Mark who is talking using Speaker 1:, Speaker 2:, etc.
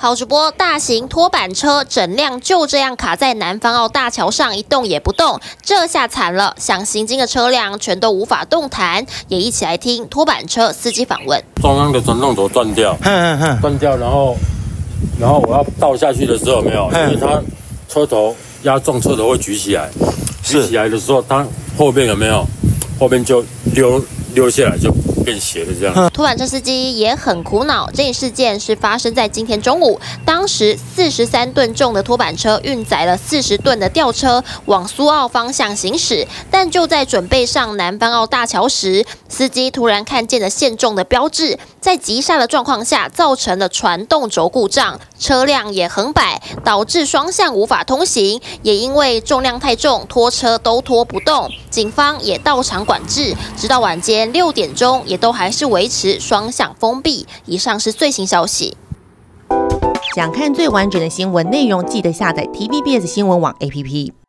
Speaker 1: 好主播，大型拖板车整辆就这样卡在南方澳大桥上，一动也不动，这下惨了，想行经的车辆全都无法动弹。也一起来听拖板车司机访问。
Speaker 2: 中央的传动轴断掉，断掉，然后我要倒下去的时候有没有，因为它车头压重，车头会举起来，举起来的时候，它后面有没有，后面就溜下来就。变斜的这样，
Speaker 1: 拖板车司机也很苦恼。这一事件是发生在今天中午，当时43吨重的拖板车运载了40吨的吊车往苏澳方向行驶，但就在准备上南方澳大桥时，司机突然看见了限重的标志，在急刹的状况下，造成了传动轴故障，车辆也横摆，导致双向无法通行。也因为重量太重，拖车都拖不动，警方也到场管制，直到晚间6点钟。也都还是维持双向封闭。以上是最新消息。
Speaker 3: 想看最完整的新闻内容，记得下载 TVBS 新闻网 APP。